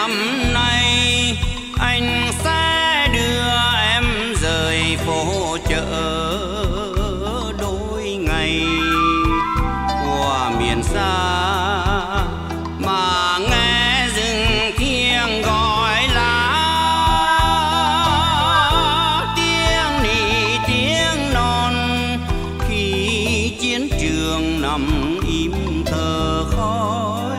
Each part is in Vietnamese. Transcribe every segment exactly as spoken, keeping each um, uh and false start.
năm nay anh sẽ đưa em rời phố chợ đôi ngày của miền xa, mà nghe rừng thiêng gọi lá, tiếng nỉ tiếng non khi chiến trường nằm im thờ khói.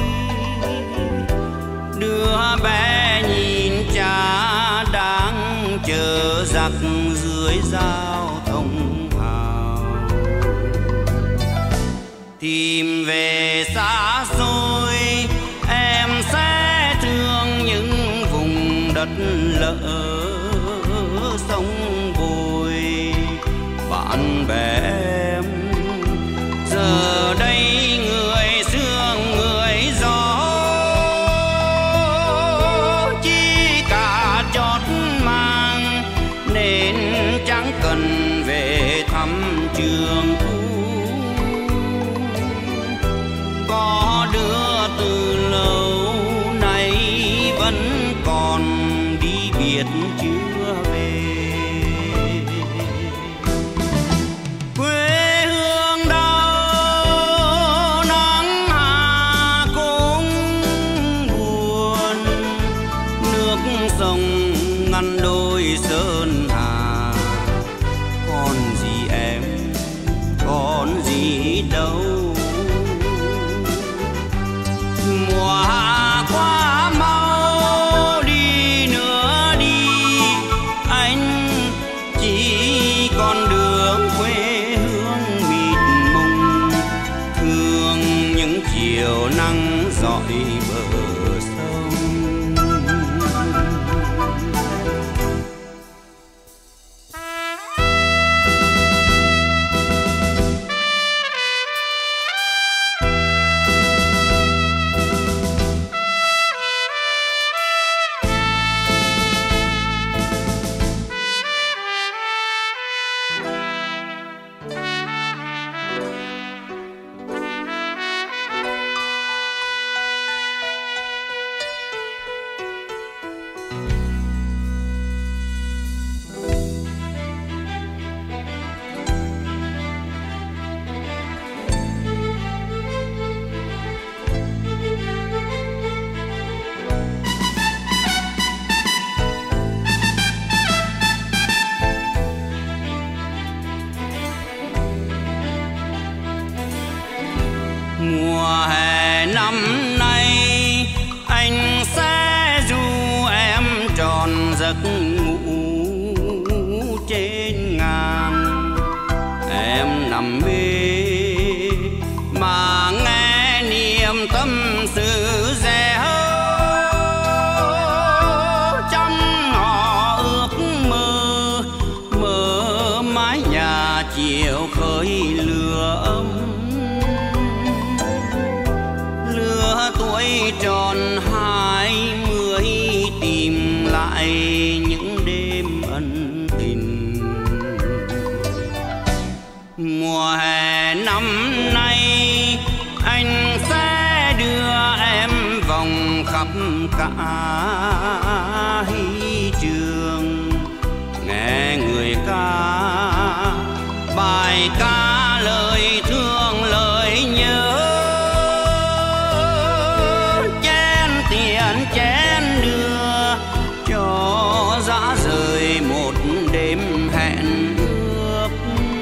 Đứa bé nhìn cha đang chờ giặc dưới giao thông hào, tìm về xa xôi em sẽ thương những vùng đất lỡ sông bồi. Bạn bè em giờ đây người sương người gió, chỉ cả chót mang nên chẳng cần về thăm trường cũ. Có đứa từ lâu nay vẫn còn đi biệt chưa về. Quê hương đau nắng hà cũng buồn, nước sông ngăn đôi sơn hà. Còn gì em, còn gì đâu. Mùa hạ qua mau đi nữa đi, anh chỉ còn đường quê hương mịt mùng, thương những chiều nắng dọi bờ sông. Mùa hè năm nay anh sẽ ru em tròn giấc ngủ trên ngàn. Em nằm mê mà nghe niềm tâm sự rẻ trong họ ước mơ, mơ mái nhà chiều khơi lửa ấm. Tuổi tròn hai mươi tìm lại những đêm ân tình. Mùa hè năm nay anh sẽ đưa em vòng khắp cả hy trường, nghe người ca bài ca lời thương lời nhớ. Chén đưa cho dã rời một đêm hẹn ước,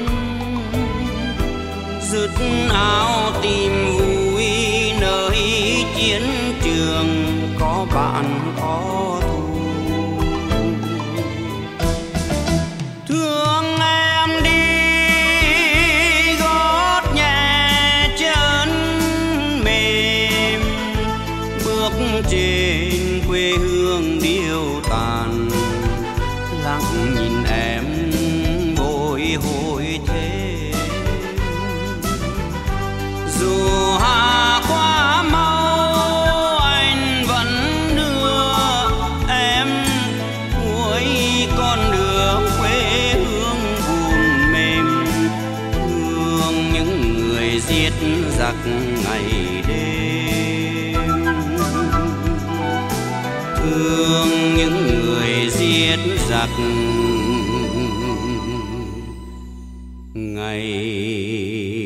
dứt áo tìm vui nơi chiến trường có bạn có thù. Thương em đi gót nhẹ chân mềm, bước trên quê hương điêu tàn, lặng nhìn em bồi hồi thế. Dù hà qua mau anh vẫn đưa em cuối con đường quê hương buồn mềm, thương những người giết giặc ngày đêm. giặc ngày